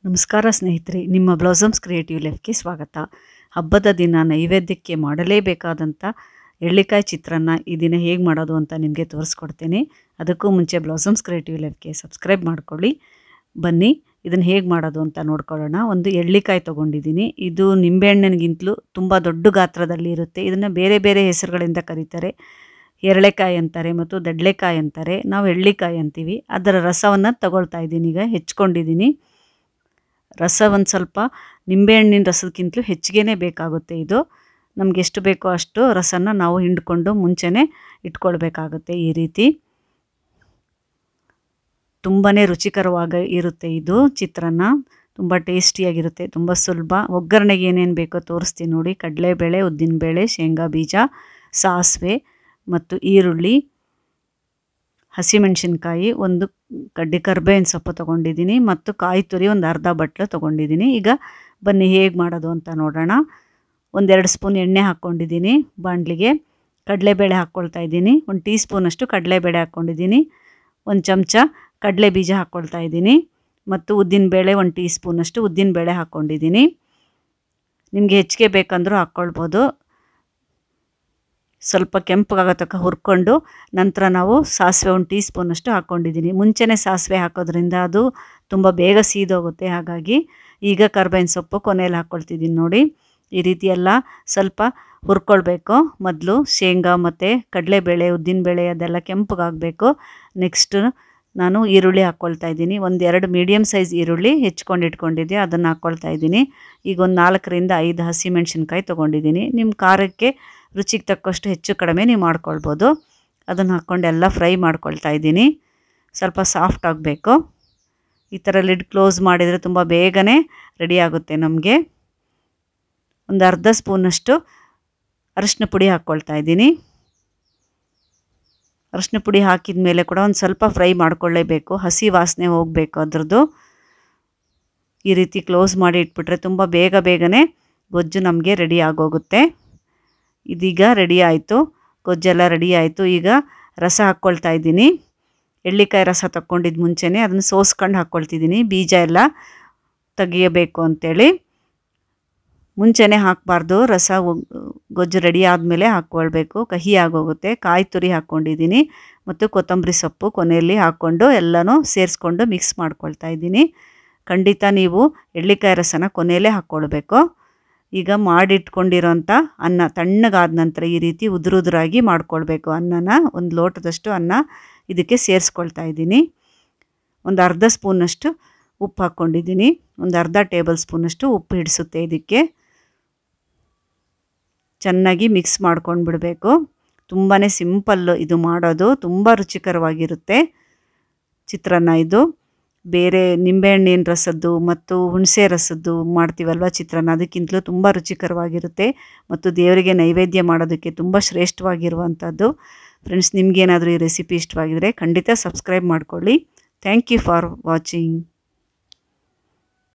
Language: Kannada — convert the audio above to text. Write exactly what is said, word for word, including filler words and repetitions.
ನಮಸ್ಕಾರ ಸ್ನೇಹಿತರೆ, ನಿಮ್ಮ ಬ್ಲಾಸಮ್ಸ್ ಕ್ರಿಯೇಟಿವ್ ಲೈಫ್ಗೆ ಸ್ವಾಗತ. ಹಬ್ಬದ ದಿನ ನೈವೇದ್ಯಕ್ಕೆ ಮಾಡಲೇಬೇಕಾದಂಥ ಎಳ್ಳಿಕಾಯಿ ಚಿತ್ರಾನ್ನ ಈ ದಿನ ಹೇಗೆ ಮಾಡೋದು ಅಂತ ನಿಮಗೆ ತೋರಿಸ್ಕೊಡ್ತೀನಿ. ಅದಕ್ಕೂ ಮುಂಚೆ ಬ್ಲಾಸಮ್ಸ್ ಕ್ರಿಯೇಟಿವ್ ಲೈಫ್ಗೆ ಸಬ್ಸ್ಕ್ರೈಬ್ ಮಾಡ್ಕೊಳ್ಳಿ. ಬನ್ನಿ ಇದನ್ನು ಹೇಗೆ ಮಾಡೋದು ಅಂತ ನೋಡ್ಕೊಳ್ಳೋಣ. ಒಂದು ಎಳ್ಳಿಕಾಯಿ ತೊಗೊಂಡಿದ್ದೀನಿ. ಇದು ನಿಂಬೆಹಣ್ಣಿನಗಿಂತಲೂ ತುಂಬ ದೊಡ್ಡ ಗಾತ್ರದಲ್ಲಿ ಇರುತ್ತೆ. ಇದನ್ನು ಬೇರೆ ಬೇರೆ ಹೆಸರುಗಳಿಂದ ಕರೀತಾರೆ. ಎರಳೆಕಾಯಿ ಅಂತಾರೆ ಮತ್ತು ದಡ್ಲೆಕಾಯಿ ಅಂತಾರೆ. ನಾವು ಎಳ್ಳಿಕಾಯಿ ಅಂತೀವಿ. ಅದರ ರಸವನ್ನು ತಗೊಳ್ತಾ ಇದ್ದೀನಿ. ಈಗ ಹೆಚ್ಕೊಂಡಿದ್ದೀನಿ. ರಸ ಒಂದು ಸ್ವಲ್ಪ ನಿಂಬೆಹಣ್ಣಿನ ರಸಕ್ಕಿಂತಲೂ ಹೆಚ್ಚಿಗೆ ಬೇಕಾಗುತ್ತೆ. ಇದು ನಮಗೆ ಎಷ್ಟು ಬೇಕೋ ಅಷ್ಟು ರಸನ ನಾವು ಹಿಂಡ್ಕೊಂಡು ಮುಂಚೆನೇ ಇಟ್ಕೊಳ್ಬೇಕಾಗುತ್ತೆ. ಈ ರೀತಿ ತುಂಬಾ ರುಚಿಕರವಾಗಿ ಇರುತ್ತೆ. ಇದು ಚಿತ್ರಾನ್ನ ತುಂಬ ಟೇಸ್ಟಿಯಾಗಿರುತ್ತೆ, ತುಂಬ ಸುಲಭ. ಒಗ್ಗರಣೆಗೆ ಏನೇನು ಬೇಕೋ ತೋರಿಸ್ತೀನಿ ನೋಡಿ. ಕಡಲೆಬೇಳೆ, ಉದ್ದಿನಬೇಳೆ, ಶೇಂಗಾ ಬೀಜ, ಸಾಸಿವೆ ಮತ್ತು ಈರುಳ್ಳಿ, ಹಸಿಮೆಣಸಿನ್ಕಾಯಿ, ಒಂದು ಕಡ್ಡಿ ಕರ್ಬೇವಿನ ಸೊಪ್ಪು ತೊಗೊಂಡಿದ್ದೀನಿ ಮತ್ತು ಕಾಯಿ ತುರಿ ಒಂದು ಅರ್ಧ ಬಟ್ಲು ತೊಗೊಂಡಿದ್ದೀನಿ. ಈಗ ಬನ್ನಿ ಹೇಗೆ ಮಾಡೋದು ಅಂತ ನೋಡೋಣ. ಒಂದೆರಡು ಸ್ಪೂನ್ ಎಣ್ಣೆ ಹಾಕ್ಕೊಂಡಿದ್ದೀನಿ ಬಾಣಲಿಗೆ. ಕಡಲೆಬೇಳೆ ಹಾಕ್ಕೊಳ್ತಾ ಇದ್ದೀನಿ. ಒಂದು ಟೀ ಸ್ಪೂನಷ್ಟು ಕಡಲೆಬೇಳೆ ಹಾಕ್ಕೊಂಡಿದ್ದೀನಿ. ಒಂದು ಚಮಚ ಕಡಲೆ ಬೀಜ ಹಾಕ್ಕೊಳ್ತಾ ಇದ್ದೀನಿ ಮತ್ತು ಉದ್ದಿನಬೇಳೆ ಒಂದು ಟೀ ಸ್ಪೂನಷ್ಟು ಉದ್ದಿನಬೇಳೆ ಹಾಕ್ಕೊಂಡಿದ್ದೀನಿ. ನಿಮಗೆ ಹೆಚ್ಚಿಗೆ ಬೇಕಂದ್ರೂ ಹಾಕ್ಕೊಳ್ಬೋದು. ಸ್ವಲ್ಪ ಕೆಂಪಗಾಗೋ ತನಕ ಹುರ್ಕೊಂಡು ನಂತರ ನಾವು ಸಾಸಿವೆ ಒಂದು ಟೀ ಸ್ಪೂನಷ್ಟು ಹಾಕ್ಕೊಂಡಿದ್ದೀನಿ. ಮುಂಚೆನೇ ಸಾಸಿವೆ ಹಾಕೋದ್ರಿಂದ ಅದು ತುಂಬ ಬೇಗ ಸೀದೋಗುತ್ತೆ. ಹಾಗಾಗಿ ಈಗ ಕರ್ಬೇವಿನ ಸೊಪ್ಪು ಕೊನೆಯಲ್ಲಿ ಹಾಕ್ಕೊಳ್ತಿದ್ದೀನಿ ನೋಡಿ. ಈ ರೀತಿ ಎಲ್ಲ ಸ್ವಲ್ಪ ಹುರ್ಕೊಳ್ಬೇಕು. ಮೊದಲು ಶೇಂಗಾ ಮತ್ತು ಕಡಲೆಬೇಳೆ, ಉದ್ದಿನಬೇಳೆ ಅದೆಲ್ಲ ಕೆಂಪಗಾಗಬೇಕು. ನೆಕ್ಸ್ಟ್ ನಾನು ಈರುಳ್ಳಿ ಹಾಕ್ಕೊಳ್ತಾ ಇದ್ದೀನಿ. ಒಂದು ಎರಡು ಮೀಡಿಯಮ್ ಸೈಜ್ ಈರುಳ್ಳಿ ಹೆಚ್ಕೊಂಡು ಇಟ್ಕೊಂಡಿದ್ದೆ, ಅದನ್ನು ಹಾಕ್ಕೊಳ್ತಾ ಇದ್ದೀನಿ. ಈಗ ಒಂದು ನಾಲ್ಕರಿಂದ ಐದು ಹಸಿಮೆಣಸಿನ್ಕಾಯಿ ತೊಗೊಂಡಿದ್ದೀನಿ. ನಿಮ್ಮ ಖಾರಕ್ಕೆ ರುಚಿಗೆ ತಕ್ಕಷ್ಟು ಹೆಚ್ಚು ಕಡಿಮೆ ನೀವು ಮಾಡ್ಕೊಳ್ಬೋದು. ಅದನ್ನು ಹಾಕ್ಕೊಂಡು ಎಲ್ಲ ಫ್ರೈ ಮಾಡ್ಕೊಳ್ತಾ ಇದ್ದೀನಿ. ಸ್ವಲ್ಪ ಸಾಫ್ಟ್ ಆಗಬೇಕು. ಈ ಥರ ಲಿಡ್ ಕ್ಲೋಸ್ ಮಾಡಿದರೆ ತುಂಬ ಬೇಗನೆ ರೆಡಿ ಆಗುತ್ತೆ ನಮಗೆ. ಒಂದು ಅರ್ಧ ಸ್ಪೂನಷ್ಟು ಅರಿಶಿನ ಪುಡಿ ಹಾಕ್ಕೊಳ್ತಾ ಇದ್ದೀನಿ. ಅರಿಶಿನ ಪುಡಿ ಹಾಕಿದ ಮೇಲೆ ಕೂಡ ಒಂದು ಸ್ವಲ್ಪ ಫ್ರೈ ಮಾಡ್ಕೊಳ್ಳೇಬೇಕು. ಹಸಿ ವಾಸನೆ ಹೋಗಬೇಕು ಅದರದ್ದು. ಈ ರೀತಿ ಕ್ಲೋಸ್ ಮಾಡಿ ಇಟ್ಬಿಟ್ರೆ ತುಂಬ ಬೇಗ ಬೇಗನೆ ಗೊಜ್ಜು ನಮಗೆ ರೆಡಿ ಆಗೋಗುತ್ತೆ. ಇದೀಗ ರೆಡಿ ಆಯಿತು, ಗೊಜ್ಜೆಲ್ಲ ರೆಡಿ ಆಯಿತು. ಈಗ ರಸ ಹಾಕ್ಕೊಳ್ತಾ ಇದ್ದೀನಿ. ಎಳ್ಳಿಕಾಯಿ ರಸ ತಗೊಂಡಿದ್ದು ಮುಂಚೆನೇ ಅದನ್ನು ಸೋಸ್ಕೊಂಡು ಹಾಕ್ಕೊಳ್ತಿದ್ದೀನಿ. ಬೀಜ ಎಲ್ಲ ತೆಗಿಯಬೇಕು ಅಂಥೇಳಿ ಮುಂಚೆನೇ ಹಾಕಬಾರ್ದು. ರಸ ಗೊಜ್ಜು ರೆಡಿ ಆದಮೇಲೆ ಹಾಕ್ಕೊಳ್ಬೇಕು, ಕಹಿ ಆಗೋಗುತ್ತೆ. ಕಾಯಿ ತುರಿ ಹಾಕ್ಕೊಂಡಿದ್ದೀನಿ ಮತ್ತು ಕೊತ್ತಂಬರಿ ಸೊಪ್ಪು ಕೊನೆಯಲ್ಲಿ ಹಾಕ್ಕೊಂಡು ಎಲ್ಲನೂ ಸೇರಿಸ್ಕೊಂಡು ಮಿಕ್ಸ್ ಮಾಡ್ಕೊಳ್ತಾ ಇದ್ದೀನಿ. ಖಂಡಿತ ನೀವು ಎಳ್ಳಿಕಾಯಿ ರಸನ ಕೊನೆಯಲ್ಲೇ ಹಾಕ್ಕೊಳ್ಬೇಕು. ಈಗ ಮಾಡಿಟ್ಕೊಂಡಿರೋಂಥ ಅನ್ನ ತಣ್ಣಗಾದ ನಂತರ ಈ ರೀತಿ ಉದುರು ಉದುರಾಗಿ ಮಾಡ್ಕೊಳ್ಬೇಕು. ಅನ್ನನ ಒಂದು ಲೋಟದಷ್ಟು ಅನ್ನ ಇದಕ್ಕೆ ಸೇರಿಸ್ಕೊಳ್ತಾ ಇದ್ದೀನಿ. ಒಂದು ಅರ್ಧ ಸ್ಪೂನಷ್ಟು ಉಪ್ಪು ಹಾಕ್ಕೊಂಡಿದ್ದೀನಿ. ಒಂದು ಅರ್ಧ ಟೇಬಲ್ ಸ್ಪೂನಷ್ಟು ಉಪ್ಪು ಹಿಡಿಸುತ್ತೆ ಇದಕ್ಕೆ. ಚೆನ್ನಾಗಿ ಮಿಕ್ಸ್ ಮಾಡ್ಕೊಂಡು ಬಿಡಬೇಕು. ತುಂಬಾ ಸಿಂಪಲ್ಲು ಇದು ಮಾಡೋದು, ತುಂಬ ರುಚಿಕರವಾಗಿರುತ್ತೆ ಚಿತ್ರಾನ್ನ ಇದು. ಬೇರೆ ನಿಂಬೆಹಣ್ಣಿನ ರಸದ್ದು ಮತ್ತು ಹುಣಸೆ ರಸದ್ದು ಮಾಡ್ತೀವಲ್ವ ಚಿತ್ರಾನ್ನ, ಅದಕ್ಕಿಂತಲೂ ತುಂಬ ರುಚಿಕರವಾಗಿರುತ್ತೆ ಮತ್ತು ದೇವರಿಗೆ ನೈವೇದ್ಯ ಮಾಡೋದಕ್ಕೆ ತುಂಬ ಶ್ರೇಷ್ಠವಾಗಿರುವಂಥದ್ದು. ಫ್ರೆಂಡ್ಸ್, ನಿಮಗೇನಾದರೂ ಈ ರೆಸಿಪಿ ಇಷ್ಟವಾಗಿದ್ದರೆ ಖಂಡಿತ ಸಬ್ಸ್ಕ್ರೈಬ್ ಮಾಡ್ಕೊಳ್ಳಿ. Thank you for watching.